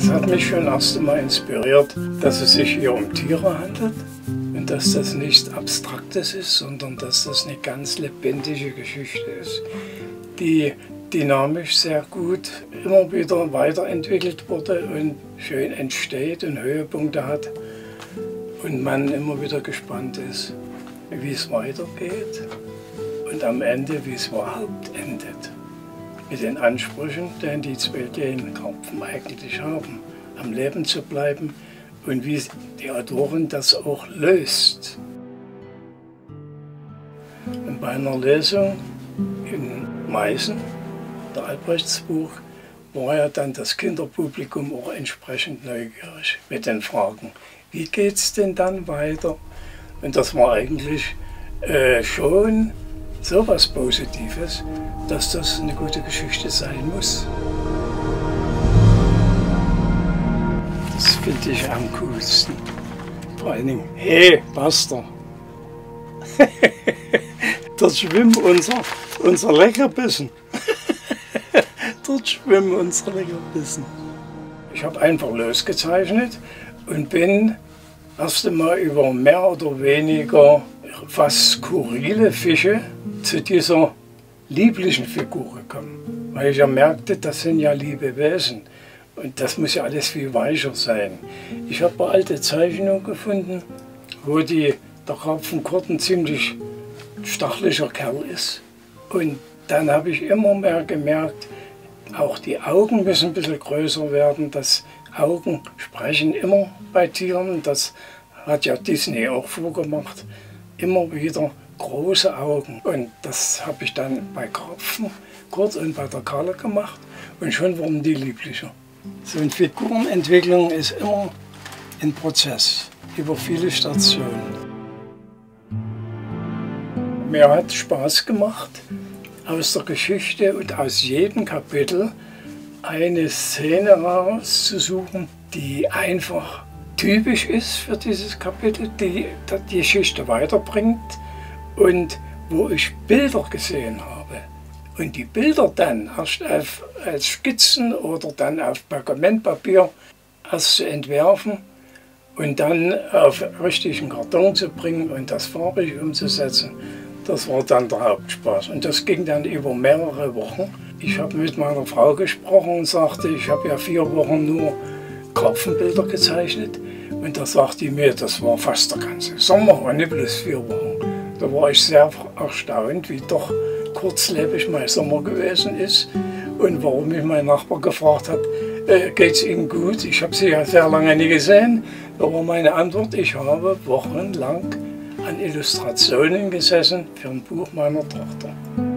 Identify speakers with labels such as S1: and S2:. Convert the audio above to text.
S1: Das hat mich schon erst einmal inspiriert, dass es sich hier um Tiere handelt und dass das nichts Abstraktes ist, sondern dass das eine ganz lebendige Geschichte ist, die dynamisch sehr gut immer wieder weiterentwickelt wurde und schön entsteht und Höhepunkte hat und man immer wieder gespannt ist, wie es weitergeht und am Ende, wie es überhaupt endet. Mit den Ansprüchen, die die zwei Genkarpfen eigentlich haben, am Leben zu bleiben und wie die Autorin das auch löst. Und bei einer Lesung in Meißen, der Albrechtsbuch, war ja dann das Kinderpublikum auch entsprechend neugierig mit den Fragen, wie geht es denn dann weiter? Und das war eigentlich schon so was Positives, dass das eine gute Geschichte sein muss. Das finde ich am coolsten. Vor allen Dingen, hey, Buster! Dort schwimmen unser Leckerbissen. Dort schwimmen unsere Leckerbissen. Ich habe einfach losgezeichnet und bin erst einmal über mehr oder weniger fast skurrile Fische zu dieser lieblichen Figur gekommen. Weil ich ja merkte, das sind ja liebe Wesen und das muss ja alles viel weicher sein. Ich habe eine alte Zeichnung gefunden, wo der Karpfenkurt ein ziemlich stachlicher Kerl ist. Und dann habe ich immer mehr gemerkt, auch die Augen müssen ein bisschen größer werden. Das Augen sprechen immer bei Tieren, das hat ja Disney auch vorgemacht. Immer wieder große Augen. Und das habe ich dann bei Karpfenkurt und bei der Karle gemacht und schon wurden die lieblicher. So eine Figurenentwicklung ist immer ein Prozess über viele Stationen. Mir hat Spaß gemacht, aus der Geschichte und aus jedem Kapitel eine Szene rauszusuchen, die einfach typisch ist für dieses Kapitel, die die Geschichte weiterbringt und wo ich Bilder gesehen habe. Und die Bilder dann erst als Skizzen oder dann auf Pergamentpapier erst zu entwerfen und dann auf richtigen Karton zu bringen und das farbig umzusetzen, das war dann der Hauptspaß. Und das ging dann über mehrere Wochen. Ich habe mit meiner Frau gesprochen und sagte, ich habe ja 4 Wochen nur Karpfenbilder gezeichnet. Und da sagte die mir, das war fast der ganze Sommer und nicht bloß 4 Wochen. Da war ich sehr erstaunt, wie doch kurzlebig mein Sommer gewesen ist und warum mich mein Nachbar gefragt hat, geht es Ihnen gut? Ich habe Sie ja sehr lange nie gesehen. Da war meine Antwort, ich habe wochenlang an Illustrationen gesessen für ein Buch meiner Tochter.